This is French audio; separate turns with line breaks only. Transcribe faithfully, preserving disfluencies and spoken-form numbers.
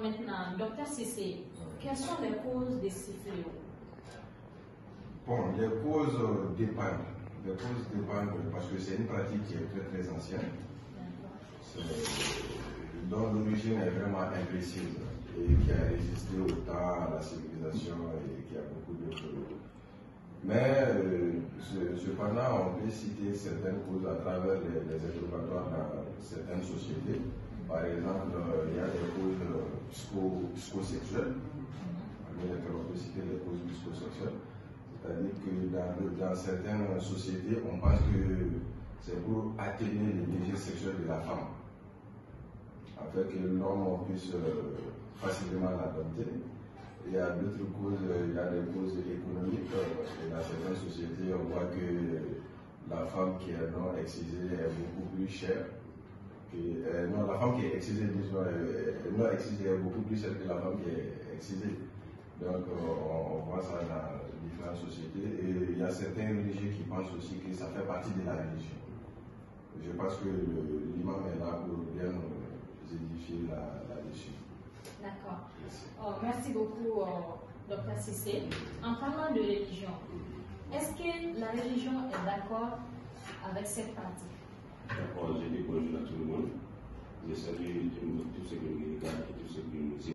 maintenant, docteur Cissé, quelles sont les causes de ces fléaux?
Bon, les causes dépendent. Les causes dépendent parce que c'est une pratique qui est très très ancienne, dont l'origine est vraiment imprécise et qui a résisté au temps, à la civilisation et qui a beaucoup de choses. Mais euh, cependant, on peut citer certaines causes à travers les, les interrogatoires dans certaines sociétés. Par exemple, euh, il y a des causes psycho, psychosexuelles. On peut citer les causes psychosexuelles. C'est-à-dire que dans, dans certaines sociétés, on pense que c'est pour atténuer les désirs sexuels de la femme, afin que l'homme puisse euh, facilement l'adopter. Il y a d'autres causes, il y a des causes économiques. Et dans certaines sociétés, on voit que la femme qui est non excisée est beaucoup plus chère. Que, euh, non, la femme qui est excisée, disons, euh, non excisée est beaucoup plus chère que la femme qui est excisée. Donc, euh, on, on voit ça dans différentes sociétés. Et il y a certains religieux qui pensent aussi que ça fait partie de la religion. Je pense que l'imam est là pour bien nous édifier là-dessus.
Là D'accord. Oh, merci beaucoup, euh, docteur Cissé. En parlant de religion, est-ce que la religion est d'accord avec cette pratique?
D'accord, je dis bonjour à tout le monde. Je salue tous ceux qui nous regardent et tous ceux qui nous